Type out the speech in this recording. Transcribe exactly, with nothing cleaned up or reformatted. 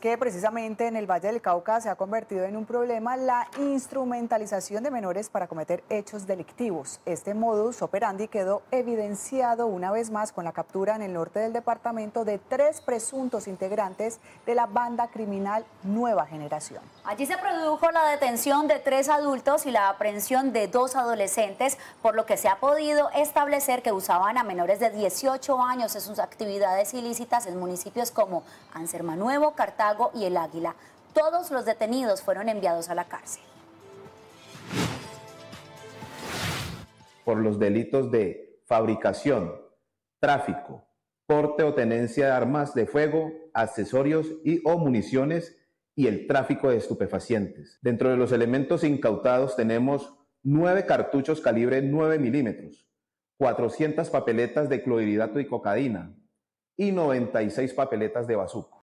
que precisamente en el Valle del Cauca se ha convertido en un problema la instrumentalización de menores para cometer hechos delictivos. Este modus operandi quedó evidenciado una vez más con la captura en el norte del departamento de tres presuntos integrantes de la banda criminal Nueva Generación. Allí se produjo la detención de tres adultos y la aprehensión de dos adolescentes, por lo que se ha podido establecer que usaban a menores de dieciocho años en sus actividades ilícitas en municipios como Anserma-Nuevo, Cartago y El Águila. Todos los detenidos fueron enviados a la cárcel. Por los delitos de fabricación, tráfico, porte o tenencia de armas de fuego, accesorios y o municiones y el tráfico de estupefacientes. Dentro de los elementos incautados tenemos nueve cartuchos calibre nueve milímetros, cuatrocientas papeletas de clorhidrato y cocaína y noventa y seis papeletas de bazuco.